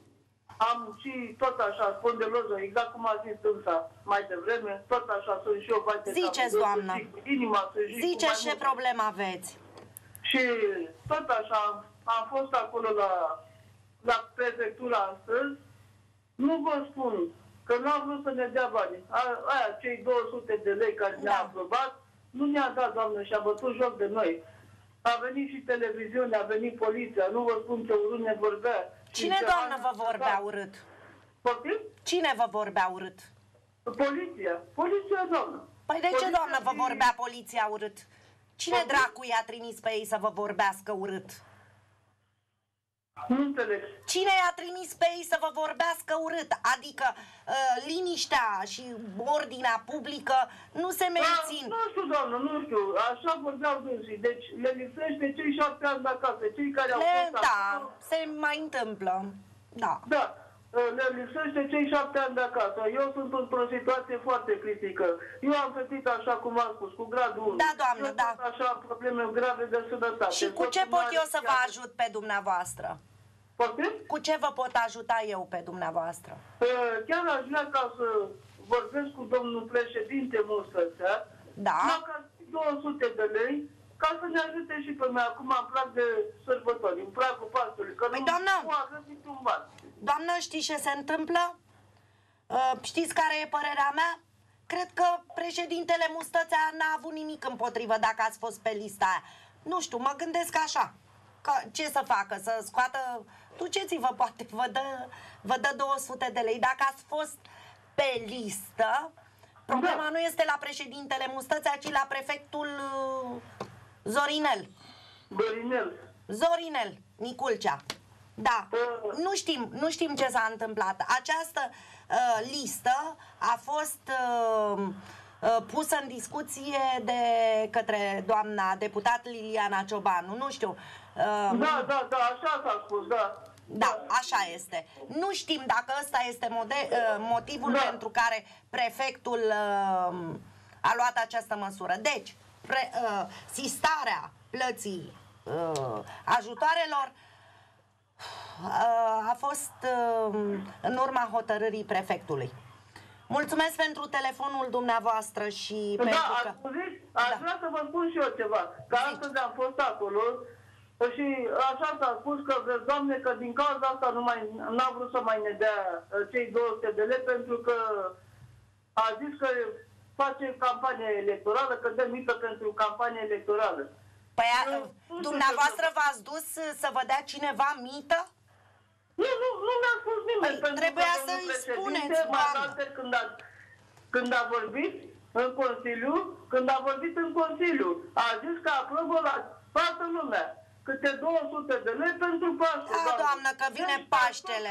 Am și tot așa, spondiloză, exact cum a zis dânsa mai devreme, tot așa sunt și eu foarte Ziceți, doamnă. inima, sunt și cu mai Ziceți ce multe. problemă aveți. Și tot așa, am fost acolo la, la prefectura astăzi, nu vă spun că n-a vrut să ne dea bani. A, aia, cei două sute de lei care ne-a Da. aprobat, nu ne-a dat, doamnă, și a bătut joc de noi. A venit și televiziunea, a venit poliția, nu vă spun ce urât ne vorbea. Cine, Și doamnă, ce- vă vorbea urât? Poftim? Cine vă vorbea urât? Poliția. Poliția, doamnă. Păi de ce, Poliția doamnă, vă și- vorbea poliția urât? Cine Poftim? dracu i-a trimis pe ei să vă vorbească urât? Nu înțeleg. Cine i-a trimis pe ei să vă vorbească urât? Adică uh, liniștea și ordinea publică nu se mențin. Da, nu știu, doamnă, nu știu. Așa vorbeau dânsii. Deci le lipsește cei șapte ani de acasă. Cei care au Le, fost da, acolo. se mai întâmplă. Da. Da. Le lipsește cei șapte ani de acasă. Eu sunt într-o situație foarte critică. Eu am fătit așa cum am spus, cu gradul unu. Da, doamnă, eu da. sunt așa probleme grave de sănătate. Și cu ce Soțul pot are eu să vă chiar- ajut pe dumneavoastră? Poftim? Cu ce vă pot ajuta eu pe dumneavoastră? Chiar aș vrea ca să vorbesc cu domnul președinte Mustățea, Da. măcar două sute de lei, ca să ne ajute și pe mine. Acum îmi plac de sărbători, îmi plac cu Paștele, că Păi, nu, doamnă. nu avem niciun ban. Doamnă, știi ce se întâmplă? Uh, știți care e părerea mea? Cred că președintele Mustățea n-a avut nimic împotrivă dacă ați fost pe lista aia. Nu știu, mă gândesc așa. Că, ce să facă? Să scoată... Duceți-vă, poate vă dă, vă dă două sute de lei. Dacă ați fost pe listă, problema da. nu este la președintele Mustățea, ci la prefectul uh, Zorinel. Zorinel. Zorinel Niculcea. Da. Uh. Nu știm, nu știm ce s-a întâmplat. Această uh, listă a fost uh, uh, pusă în discuție de către doamna deputat Liliana Ciobanu. Nu știu. Uh, da, da, da, așa s-a spus, da. Da, așa este. Nu știm dacă ăsta este mode, uh, motivul da. pentru care prefectul uh, a luat această măsură. Deci, pre, uh, sistarea plății uh, ajutoarelor uh, a fost uh, în urma hotărârii prefectului. Mulțumesc pentru telefonul dumneavoastră și da, pentru că... Aș da. vrea să vă spun și eu ceva. Că astăzi am fost acolo și așa s-a spus că, vezi, Doamne, că din cauza asta nu mai, n-a vrut să mai ne dea cei două sute de lei pentru că a zis că face campanie electorală, că dă mită pentru campanie electorală. Păi, a, dumneavoastră v-ați dus să vă dea cineva mită? Nu, nu, nu mi-a spus nimeni. Păi, trebuia să-i spuneți, doamnă. Când a, când a vorbit în Consiliu, când a vorbit în Consiliu, a zis că aprobă la toată lumea câte două sute de lei pentru Paște. Da, doamnă, că vine deci, Paștele.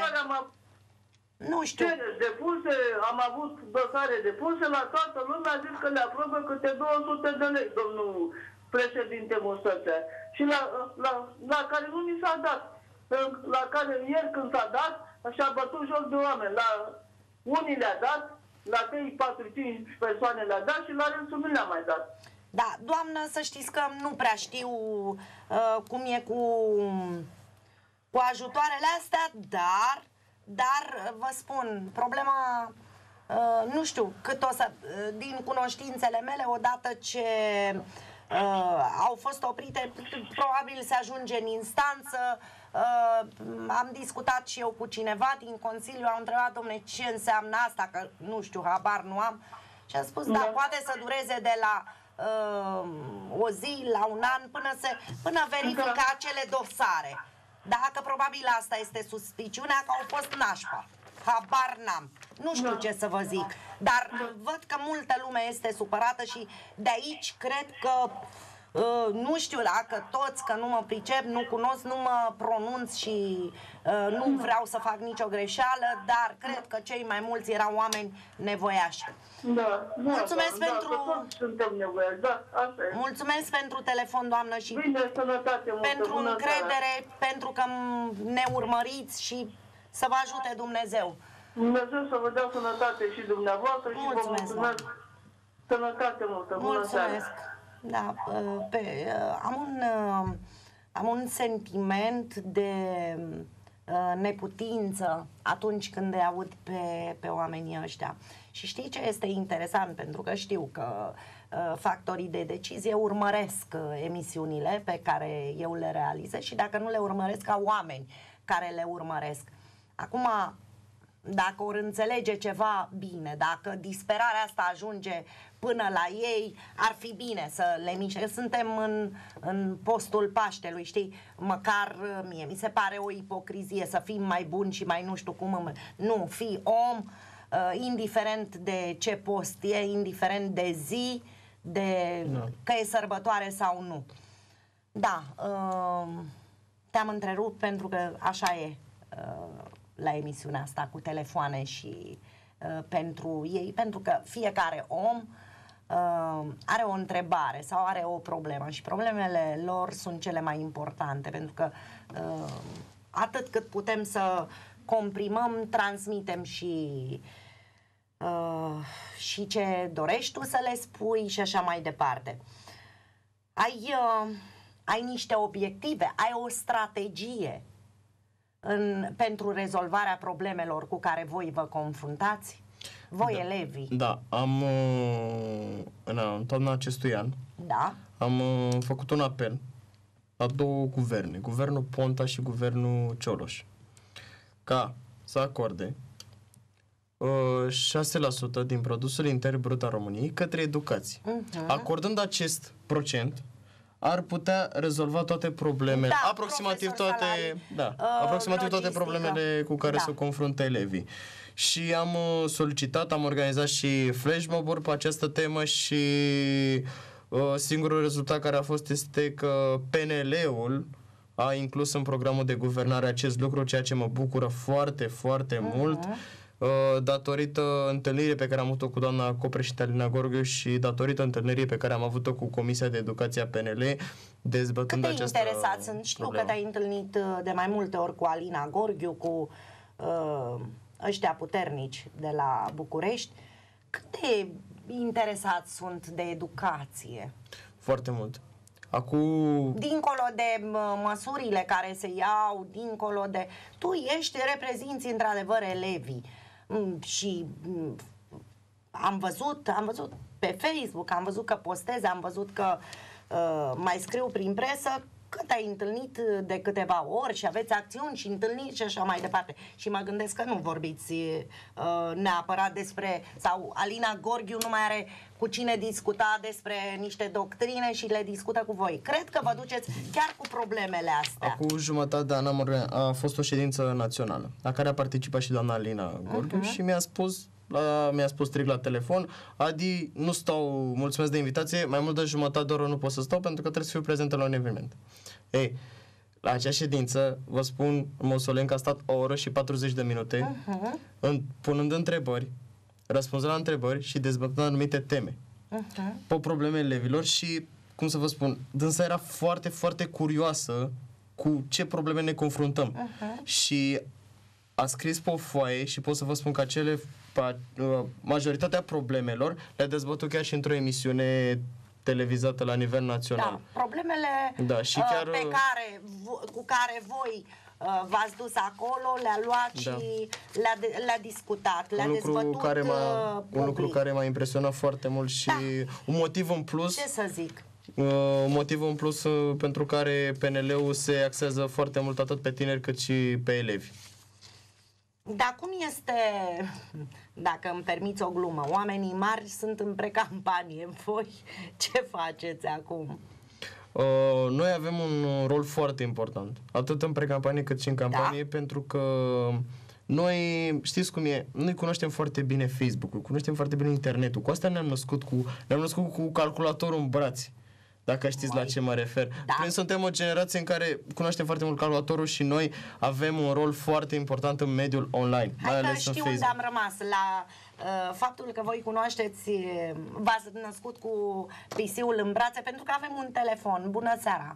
Nu știu. Depuse, am avut dosare depuse, la toată lumea a zis că le aprobă câte două sute de lei, domnul președinte Mustățea. Și la, la, la care nu mi s-a dat. La care ieri când s-a dat, și-a bătut joc de oameni. La unii le-a dat, la trei, patru, cinci persoane le-a dat și la restul nu le-a mai dat. Da, doamnă, să știți că nu prea știu uh, cum e cu, cu ajutoarele astea, dar, dar vă spun, problema, uh, nu știu cât o să, uh, din cunoștințele mele, odată ce uh, au fost oprite, probabil se ajunge în instanță. Uh, am discutat și eu cu cineva din Consiliu, am întrebat, dom'le, ce înseamnă asta, că nu știu, habar nu am, și a spus, da, poate să dureze de la uh, o zi la un an până, se, până verifică acele dosare. Dacă probabil asta este suspiciunea, că au fost nașpa. Habar n-am. Nu știu ce să vă zic, dar văd că multă lume este supărată și de aici cred că Uh, nu știu dacă toți, că nu mă pricep, nu cunosc, nu mă pronunț și uh, nu vreau să fac nicio greșeală, dar cred că cei mai mulți erau oameni nevoiași. Da, mulțumesc da, pentru... Da, toți suntem nevoiași, da, asta e. Mulțumesc pentru telefon, doamnă, și bine, sănătate, multă, pentru încredere, seara. Pentru că ne urmăriți și să vă ajute Dumnezeu. Dumnezeu să vă dea sănătate și dumneavoastră. Mulțumesc, și vă mulțumesc. Da. Sănătate multă, bună mulțumesc. Seara. Da, pe, am, un, am un sentiment de neputință atunci când îi aud pe, pe oamenii ăștia. Și știi ce este interesant? Pentru că știu că factorii de decizie urmăresc emisiunile pe care eu le realizez și dacă nu le urmăresc, ca oameni care le urmăresc. Acum, dacă or înțelege ceva, bine, dacă disperarea asta ajunge până la ei, ar fi bine să le miște. Suntem în, în postul Paștelui, știi? Măcar mie mi se pare o ipocrizie să fim mai buni și mai nu știu cum. Nu, fii om, indiferent de ce post e, indiferent de zi, de no. că e sărbătoare sau nu. Da, te-am întrerupt pentru că așa e la emisiunea asta cu telefoane și uh, pentru ei, pentru că fiecare om uh, are o întrebare sau are o problemă și problemele lor sunt cele mai importante, pentru că uh, atât cât putem să comprimăm, transmitem și uh, și ce dorești tu să le spui și așa mai departe. Ai, uh, ai niște obiective, ai o strategie În, pentru rezolvarea problemelor cu care voi vă confruntați? Voi, da, elevii. Da, am în, în toamna acestui an da. am făcut un apel la două guverne, guvernul Ponta și guvernul Cioloș, ca să acorde șase la sută din produsul intern brut al României către educație. Uh-huh. Acordând acest procent, ar putea rezolva toate problemele, da, aproximativ toate, da, uh, aproximativ toate logistică. problemele cu care da. se confruntă elevii. Și am solicitat, am organizat și flash mob-uri pe această temă și uh, singurul rezultat care a fost este că P N L-ul a inclus în programul de guvernare acest lucru, ceea ce mă bucură foarte, foarte uh-huh. mult, uh, datorită întâlnirii pe care am avut-o cu doamna copreședinte Alina Gorghiu și datorită întâlnirii pe care am avut-o cu Comisia de Educație a P N L, dezbătând această Cât de interesat sunt? Știu problemă. că te-ai întâlnit de mai multe ori cu Alina Gorghiu, cu uh, ăștia puternici de la București. Cât de interesați sunt de educație? Foarte mult. Acum... Dincolo de măsurile care se iau, dincolo de... Tu ești, reprezinți într-adevăr elevii și am văzut, am văzut pe Facebook, am văzut că postezi, am văzut că uh, mai scriu prin presă că te-ai întâlnit de câteva ori și aveți acțiuni și întâlniri și așa mai departe. Și mă gândesc că nu vorbiți uh, neapărat despre, sau Alina Gorghiu nu mai are cu cine discuta despre niște doctrine și le discută cu voi. Cred că vă duceți chiar cu problemele astea. Acum jumătate de an a fost o ședință națională, la care a participat și doamna Alina Gorghiu uh-huh. și mi-a spus La, mi-a spus strict la telefon: Adi, nu stau, mulțumesc de invitație, mai mult de jumătate de oră nu pot să stau pentru că trebuie să fiu prezentă la un eveniment. Ei, la acea ședință, vă spun în mod solemn că a stat o oră și patruzeci de minute uh-huh. în, punând întrebări, răspunzând la întrebări și dezbătând anumite teme uh-huh. pe probleme elevilor și, cum să vă spun, dânsa era foarte, foarte curioasă cu ce probleme ne confruntăm uh-huh. și a scris pe o foaie și pot să vă spun că acele majoritatea problemelor le-a dezbătut chiar și într-o emisiune televizată la nivel național. Da, problemele da, și chiar, pe care, cu care voi v-ați dus acolo, le-a luat da. și le-a, le-a discutat, le-a un lucru dezbătut care m-a, public. Un lucru care m-a impresionat foarte mult și da. un motiv în plus. Ce să zic? Uh, motivul în plus uh, pentru care P N L-ul se axează foarte mult atât pe tineri cât și pe elevi. Dar cum este, dacă îmi permiți o glumă, oamenii mari sunt în precampanie, voi ce faceți acum? Uh, noi avem un rol foarte important, atât în precampanie cât și în campanie, da? Pentru că noi, știți cum e, noi cunoaștem foarte bine Facebook-ul, cunoaștem foarte bine internetul, cu asta ne-am născut cu, ne-am născut cu calculatorul în brațe. Dacă știți Mai. la ce mă refer. Da. Noi suntem o generație în care cunoaștem foarte mult calculatorul și noi avem un rol foarte important în mediul online. Hai mai că ales știu în unde Facebook. am rămas. La uh, faptul că voi cunoașteți, v-ați născut cu P C-ul în brațe, pentru că avem un telefon. Bună seara!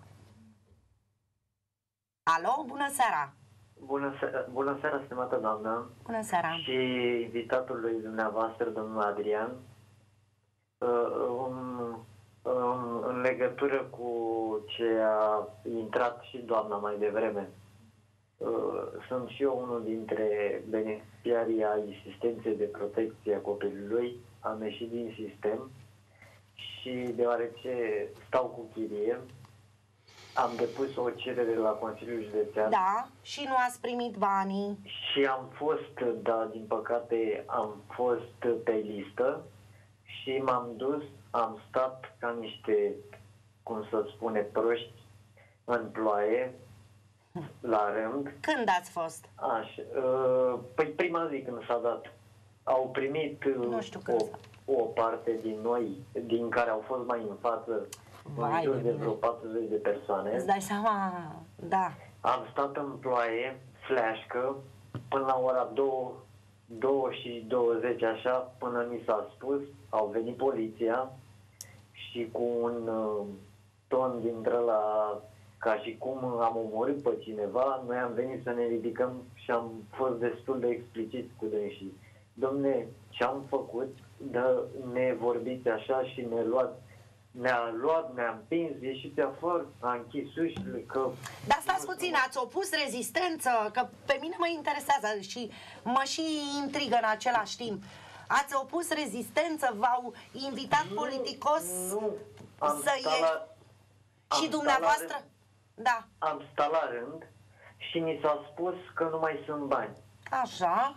Alo, bună seara! Bună seara, bună seara, stimată doamnă! Bună seara! Și invitatului dumneavoastră, domnul Adrian. Uh, um, în legătură cu ce a intrat și doamna mai devreme, sunt și eu unul dintre beneficiarii ai asistenței de protecție a copilului. Am ieșit din sistem și deoarece stau cu chirie, am depus o cerere la Consiliul Județean. Da, și nu ați primit banii. Și am fost, da, din păcate, am fost pe listă și m-am dus, am stat ca niște, cum să spune, proști în ploaie, la rând. Când ați fost? Așa, uh, păi prima zi când s-a dat. Au primit nu știu o, o parte din noi, din care au fost mai în față, Vai în jur de, de vreo patruzeci de persoane. Îți dai seama, da. Am stat în ploaie, fleașcă, până la ora două, două și douăzeci așa, până mi s-a spus, au venit poliția și cu un uh, ton dintre la ca și cum am omorât pe cineva, noi am venit să ne ridicăm și am fost destul de explicit cu dânsii. Dom'le, ce-am făcut? Dă, ne vorbiți așa și ne luați. Ne-a luat, ne-a împins, ieșiți afară, a închis ușile, că... Dar stați puțin, ați opus rezistență, că pe mine mă interesează și mă și intrigă în același timp. Ați opus rezistență, v-au invitat nu, politicos nu, am să stat ieși... la, și dumneavoastră? Da. Am stat la rând și mi s-a spus că nu mai sunt bani. Așa.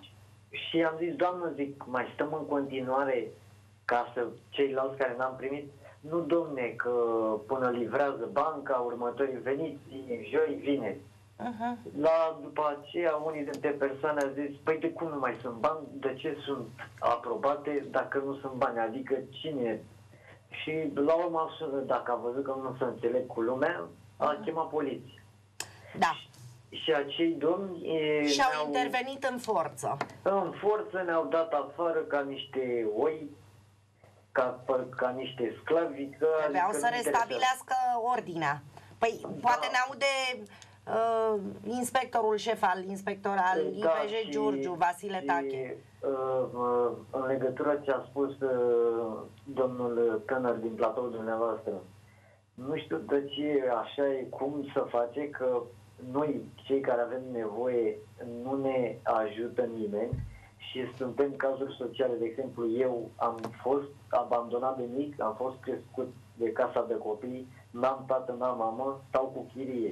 și am zis, doamnă, zic, mai stăm în continuare ca să ceilalți care n-am primit? Nu, domne, că până livrează banca, următorii veniți, joi, vineri. Uh-huh. La, după aceea, unii dintre persoane au zis, păi de cum nu mai sunt bani? De ce sunt aprobate dacă nu sunt bani? Adică cine? Și la urmă, dacă a văzut că nu se înțeleg cu lumea, a uh-huh. chemat poliția. Da. Și acei domni și-au intervenit în forță. În forță ne-au dat afară ca niște oi, ca, ca niște sclavi. Că Trebuiau adică să restabilească ordinea. Păi, da. Poate ne aude uh, inspectorul șef al inspector al da, I P J Giurgiu, Vasile Tache. Uh, uh, în legătură ce a spus uh, domnul tânăr din platoul dumneavoastră, nu știu de ce așa e, cum să face că noi, cei care avem nevoie, nu ne ajută nimeni și suntem cazuri sociale. De exemplu, eu am fost abandonat de mic, am fost crescut de casa de copii, n-am tată, n-am mamă, stau cu chirie.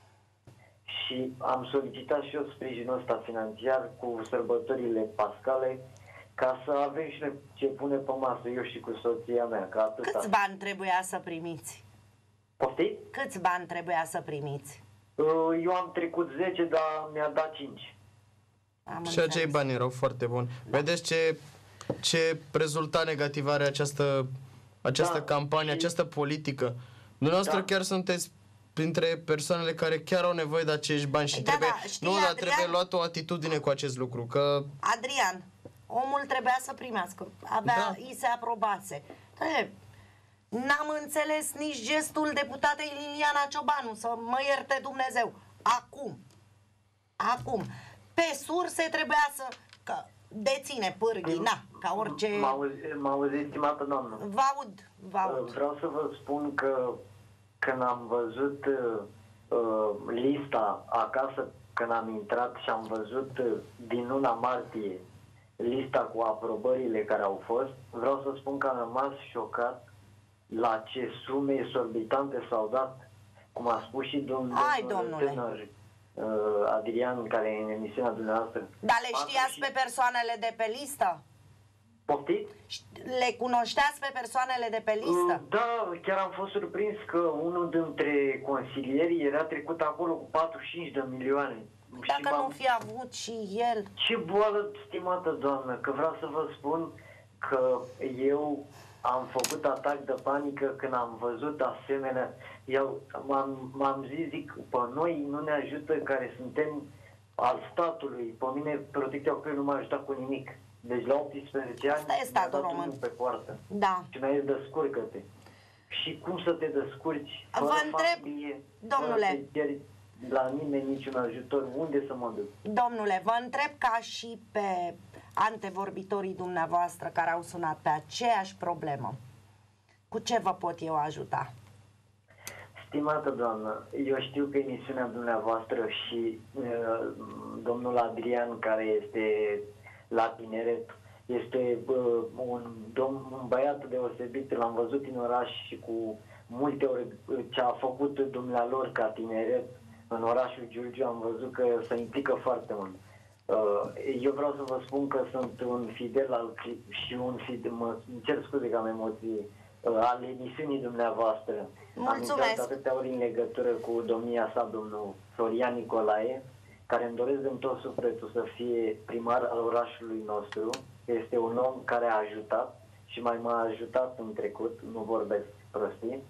Și am solicitat și eu sprijinul ăsta financiar cu sărbătorile pascale ca să avem și noi ce pune pe masă, eu și cu soția mea. Că atâta. Câți bani trebuia să primiți? Poftiți? Câți bani trebuia să primiți? Eu am trecut zece, dar mi-a dat cinci. Am și acei bani erau foarte buni. Da. Vedeți ce, ce rezultat negativ are această, această da, campanie, și... această politică. Dumneavoastră da. chiar sunteți printre persoanele care chiar au nevoie de acești bani și da, trebuie, da, știi, nu, dar Adrian, trebuie luat o atitudine cu acest lucru. Că... Adrian, omul trebuia să primească, avea, da. îi se aprobase. N-am înțeles nici gestul deputatei Liliana Ciobanu, să mă ierte Dumnezeu. Acum, acum, pe surse trebuia să că deține pârghii, na, ca orice... Mă auziți, stimată doamnă? Vă aud, vă aud. Vreau să vă spun că când am văzut uh, lista acasă, când am intrat și am văzut uh, din luna martie lista cu aprobările care au fost, vreau să spun că am rămas șocat la ce sume exorbitante s-au dat, cum a spus și domnul tânăr uh, Adrian, care e în emisiunea dumneavoastră. Dar le știați și... pe persoanele de pe listă? Poftiți? Le cunoșteați pe persoanele de pe listă? Uh, da, chiar am fost surprins că unul dintre consilieri era trecut acolo cu patruzeci și cinci de milioane. Dacă nu fi avut și el... Ce boală, stimată doamnă, că vreau să vă spun că eu am făcut atac de panică când am văzut asemenea. Eu m-am zis, zic, pe noi nu ne ajută care suntem al statului. Pe mine protecția copilului nu m-a ajutat cu nimic. Deci la optsprezece ani asta e statul român pe poartă. Da. Și mi-a zis, descurcă-te. Și cum să te descurci? Vă întreb, familie, domnule, la nimeni niciun ajutor, unde să mă duc? Domnule, vă întreb ca și pe antevorbitorii dumneavoastră care au sunat pe aceeași problemă. Cu ce vă pot eu ajuta? Stimată doamnă, eu știu că emisiunea dumneavoastră și uh, domnul Adrian, care este la tineret, este uh, un, domn, un băiat deosebit, l-am văzut în oraș și cu multe ori ce a făcut dumnealor ca tineret în orașul Giurgiu, am văzut că se implică foarte mult. Eu vreau să vă spun că sunt un fidel al și un fidel, mă cer scuze că am emoții, al emisiunii dumneavoastră. Mulțumesc! Am intrat atâtea ori în legătură cu domnia sa, domnul Florian Nicolae, care îmi doresc din tot sufletul să fie primar al orașului nostru. Este un om care a ajutat și mai m-a ajutat în trecut, nu vorbesc prostii.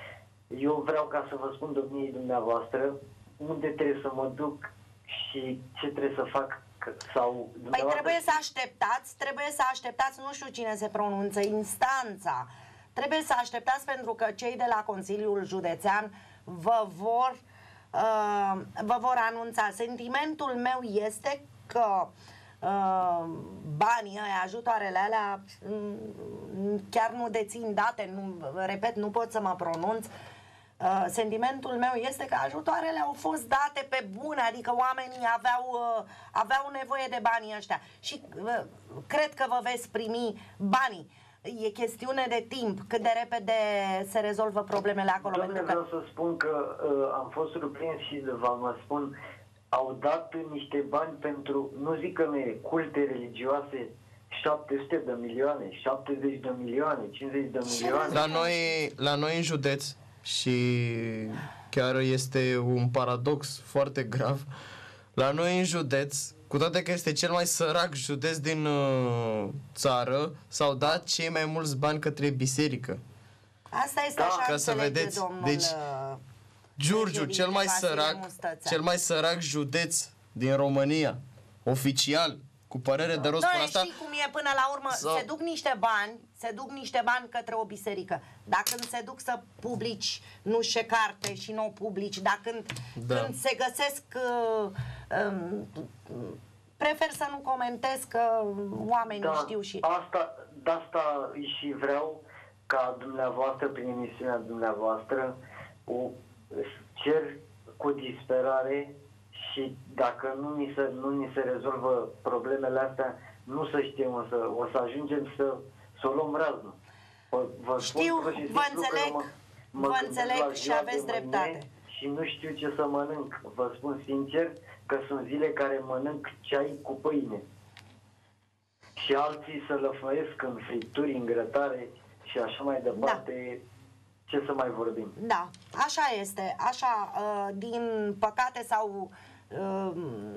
Eu vreau ca să vă spun domniei dumneavoastră unde trebuie să mă duc și ce trebuie să fac. Sau păi trebuie să așteptați, trebuie să așteptați, nu știu cine se pronunță, instanța. Trebuie să așteptați pentru că cei de la Consiliul Județean vă vor, uh, vă vor anunța. Sentimentul meu este că uh, banii ăia, ajutoarele alea, chiar nu dețin date, nu, repet, nu pot să mă pronunț. Uh, sentimentul meu este că ajutoarele au fost date pe bune, adică oamenii aveau, uh, aveau nevoie de banii ăștia și uh, cred că vă veți primi banii. E chestiune de timp, cât de repede se rezolvă problemele acolo. Doamne, pentru că... vreau să spun că uh, am fost surprins și vă mă spun, au dat niște bani pentru, nu zic că nu e, culte religioase, șapte sute de milioane, șaptezeci de milioane, cincizeci de milioane. La noi, la noi în județ, și chiar este un paradox foarte grav, la noi în județ, cu toate că este cel mai sărac județ din uh, țară, s-au dat cei mai mulți bani către biserică. Asta este Da, așa, ca să înțelege vedeți. domnul Deci, uh, Giurgiu, președinte cel mai Vasile sărac, Mustățean. cel mai sărac județ din România, oficial, cu părere de rost. Doamne, Până asta, știi cum e până la urmă? Sau- Se duc niște bani, se duc niște bani către o biserică. Dacă când se duc să publici nu știe carte și nu o publici, dacă când, Da. când se găsesc uh, um, prefer să nu comentez că oamenii Da, știu și... asta, de asta și vreau ca dumneavoastră, prin emisiunea dumneavoastră, o cer cu disperare și dacă nu ni se, nu ni se rezolvă problemele astea, nu să știm, o să, o să ajungem să, să o luăm raznă. Vă, vă spun Știu, pur și vă simplu că înțeleg, mă, mă vă gândesc înțeleg la și ziua aveți de mâine dreptate. și nu știu ce să mănânc. Vă spun sincer că sunt zile care mănânc ceai cu pâine. Și alții să lăfăiesc în fripturi, în grătare și așa mai departe. Ce să mai vorbim? Da, așa este, așa, uh, din păcate s-au, uh,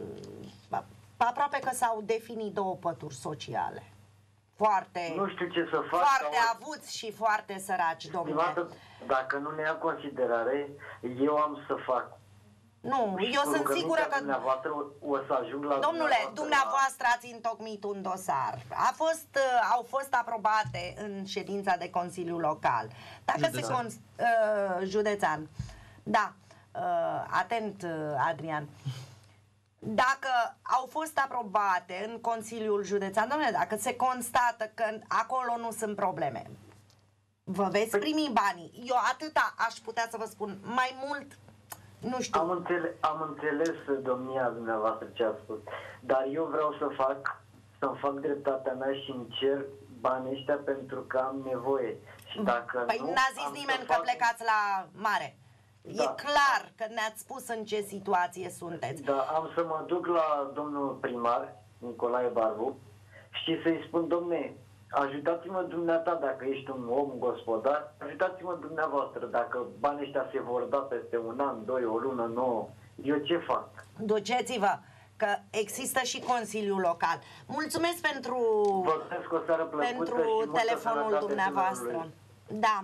aproape că s-au definit două pături sociale. Foarte, Nu știu ce să fac. foarte sau- avuți și foarte săraci, domnule. Stimată, dacă nu ne ia considerare, eu am să fac. Nu, Și eu cu sunt sigură rugămintea că... dumneavoastră o, o să ajung la Domnule, la- dumneavoastră ați întocmit un dosar. A fost, uh, au fost aprobate în ședința de Consiliu Local. Dacă Județean. se cons, uh, județean. Da, uh, atent, uh, Adrian. Dacă au fost aprobate în Consiliul Județean, domnule, dacă se constată că acolo nu sunt probleme, vă veți primi banii. Eu atâta aș putea să vă spun. Mai mult, nu știu. Am înțeles, am înțeles domnia dumneavoastră ce a spus, dar eu vreau să fac, să-mi fac dreptatea mea și îmi cer banii ăștia pentru că am nevoie. Și dacă Păi nu, n-a zis am să nimeni că fac- plecați la mare. Da. E clar că ne-ați spus în ce situație sunteți. Da, am să mă duc la domnul primar, Nicolae Barbu, și să-i spun, domne, ajutați-mă dumneata dacă ești un om gospodar, ajutați-mă dumneavoastră dacă banii ăștia se vor da peste un an, doi, o lună, nouă. Eu ce fac? Duceți-vă, că există și Consiliul Local. Mulțumesc pentru, Vă doresc o seară plăcută și pentru multă telefonul sănătate dumneavoastră. tuturor. Da.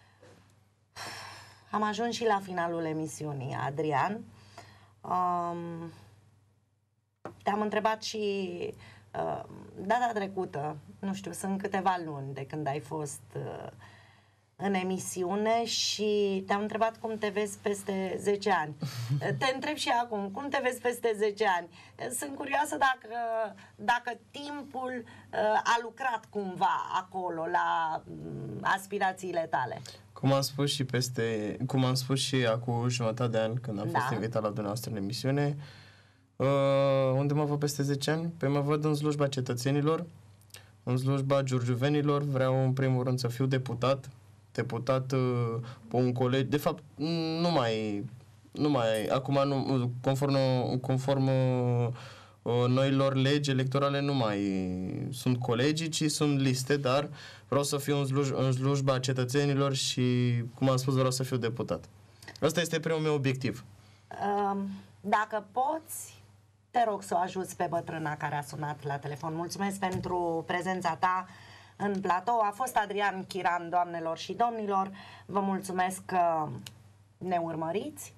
Am ajuns și la finalul emisiunii, Adrian. Um, te-am întrebat și uh, data trecută, nu știu, sunt câteva luni de când ai fost uh, în emisiune și te-am întrebat cum te vezi peste zece ani. Te întreb și acum, cum te vezi peste zece ani? Sunt curioasă dacă, dacă timpul uh, a lucrat cumva acolo la um, aspirațiile tale. cum am spus și peste, cum am spus și acum jumătate de an când am Da. fost invitat la dumneavoastră în emisiune, uh, unde mă văd peste zece ani? Păi mă văd în slujba cetățenilor, în slujba giurgiuvenilor. Vreau în primul rând să fiu deputat, deputat uh, pe un coleg, de fapt nu mai, nu mai, acum nu, conform, conform uh, noilor legi electorale nu mai sunt colegii, ci sunt liste, dar vreau să fiu în, sluj- în slujba cetățenilor și, cum am spus, vreau să fiu deputat. Asta este primul meu obiectiv. Um, Dacă poți, te rog să o ajuți pe bătrâna care a sunat la telefon. Mulțumesc pentru prezența ta în platou. A fost Adrian Chiran, doamnelor și domnilor. Vă mulțumesc că ne urmăriți.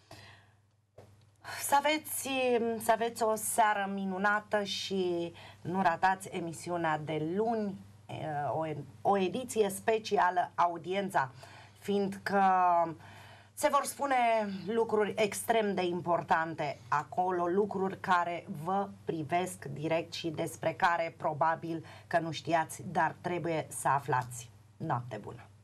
Să aveți, să aveți o seară minunată și nu ratați emisiunea de luni, o, o ediție specială, Audiența, fiindcă se vor spune lucruri extrem de importante acolo, lucruri care vă privesc direct și despre care probabil că nu știați, dar trebuie să aflați. Noapte bună!